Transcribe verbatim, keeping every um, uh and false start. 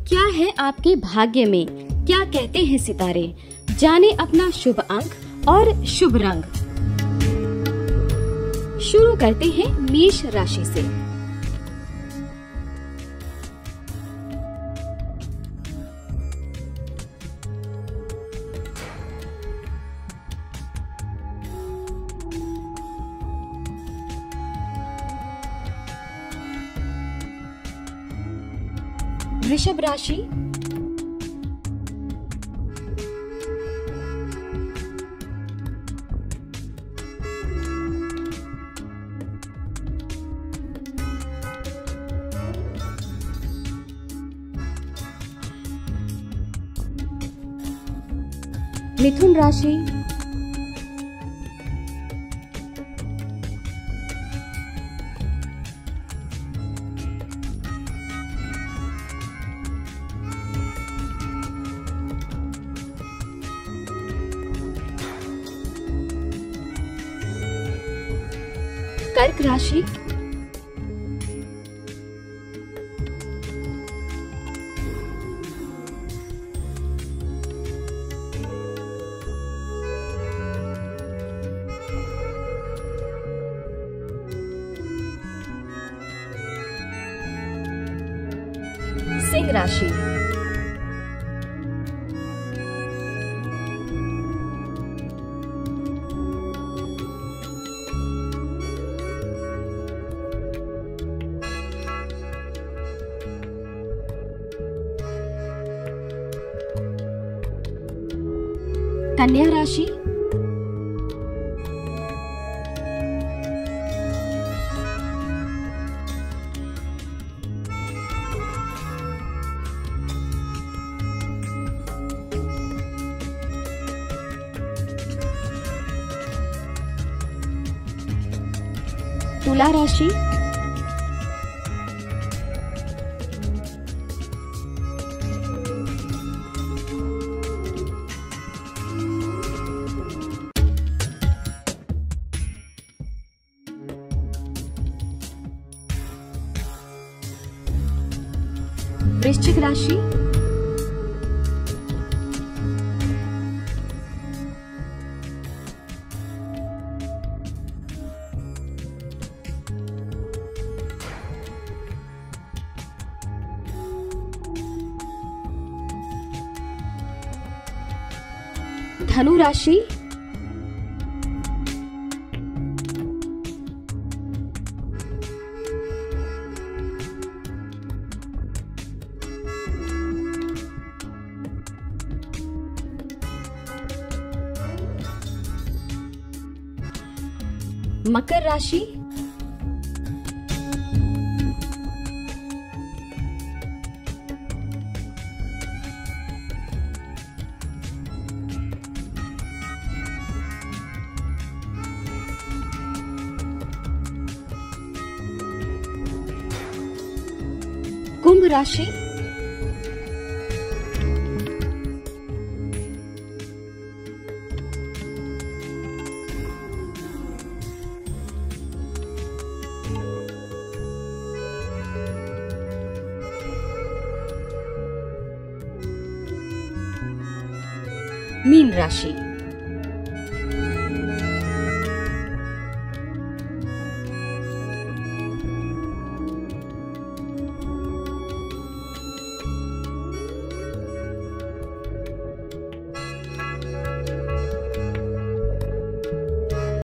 क्या है आपके भाग्य में, क्या कहते हैं सितारे, जाने अपना शुभ अंक और शुभ रंग। शुरू करते हैं मेष राशि से। वृषभ राशि, मिथुन राशि, कर्क राशि, सिंह राशि, कन्या राशि, तुला राशि, वृश्चिक राशि, धनु राशि, मकर राशि, कुंभ राशि, मीन राशि।